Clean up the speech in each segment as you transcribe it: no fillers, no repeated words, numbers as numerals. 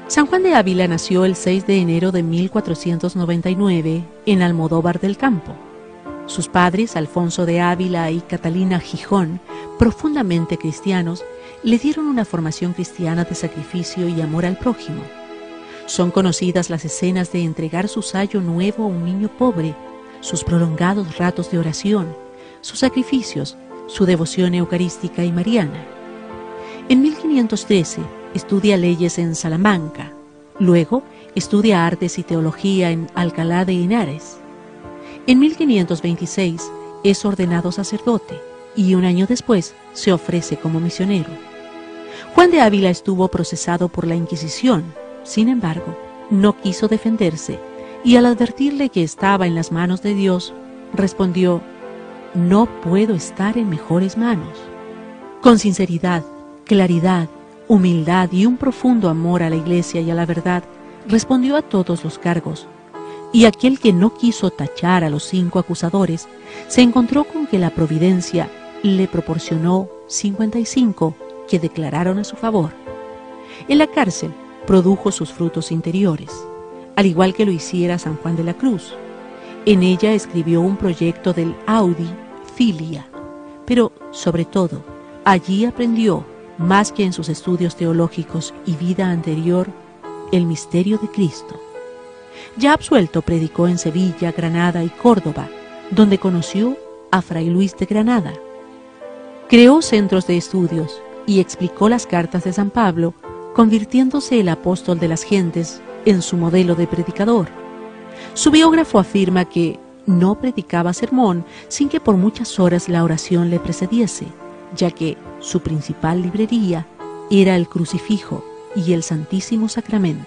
San Juan de Ávila nació el 6 de enero de 1499 en Almodóvar del Campo. Sus padres, Alfonso de Ávila y Catalina Gijón, profundamente cristianos, le dieron una formación cristiana de sacrificio y amor al prójimo. Son conocidas las escenas de entregar su sayo nuevo a un niño pobre, sus prolongados ratos de oración, sus sacrificios, su devoción eucarística y mariana. En 1513 estudia leyes en Salamanca, luego estudia artes y teología en Alcalá de Henares. En 1526 es ordenado sacerdote y un año después se ofrece como misionero. Juan de Ávila estuvo procesado por la Inquisición, sin embargo, no quiso defenderse y al advertirle que estaba en las manos de Dios, respondió: «No puedo estar en mejores manos». Con sinceridad, claridad, humildad y un profundo amor a la Iglesia y a la verdad, respondió a todos los cargos. Y aquel que no quiso tachar a los 5 acusadores, se encontró con que la providencia le proporcionó 55 que declararon a su favor. En la cárcel produjo sus frutos interiores, al igual que lo hiciera San Juan de la Cruz. En ella escribió un proyecto del Audi Filia, pero sobre todo, allí aprendió, más que en sus estudios teológicos y vida anterior, el misterio de Cristo. Ya absuelto, predicó en Sevilla, Granada y Córdoba, donde conoció a Fray Luis de Granada. Creó centros de estudios y explicó las cartas de San Pablo, convirtiéndose el apóstol de las gentes en su modelo de predicador. Su biógrafo afirma que no predicaba sermón sin que por muchas horas la oración le precediese, ya que su principal librería era el crucifijo y el Santísimo Sacramento.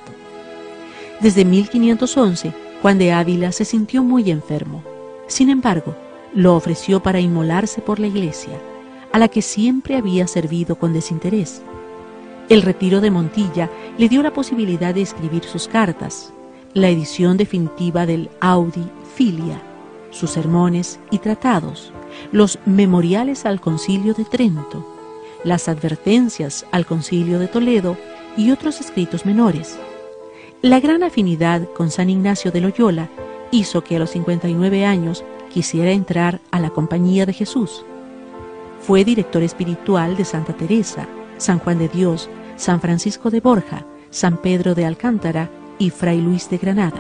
Desde 1511, Juan de Ávila se sintió muy enfermo. Sin embargo, lo ofreció para inmolarse por la Iglesia, a la que siempre había servido con desinterés. El retiro de Montilla le dio la posibilidad de escribir sus cartas, la edición definitiva del Audi Filia, sus sermones y tratados, los memoriales al Concilio de Trento, las advertencias al Concilio de Toledo y otros escritos menores. La gran afinidad con San Ignacio de Loyola hizo que a los 59 años quisiera entrar a la Compañía de Jesús. Fue director espiritual de Santa Teresa, San Juan de Dios, San Francisco de Borja, San Pedro de Alcántara y Fray Luis de Granada.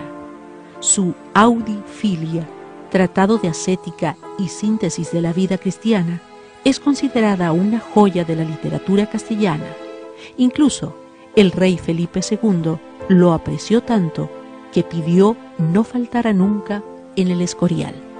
Su Audi Filia, tratado de ascética y síntesis de la vida cristiana, es considerada una joya de la literatura castellana. Incluso el rey Felipe II lo apreció tanto que pidió no faltara nunca en el Escorial.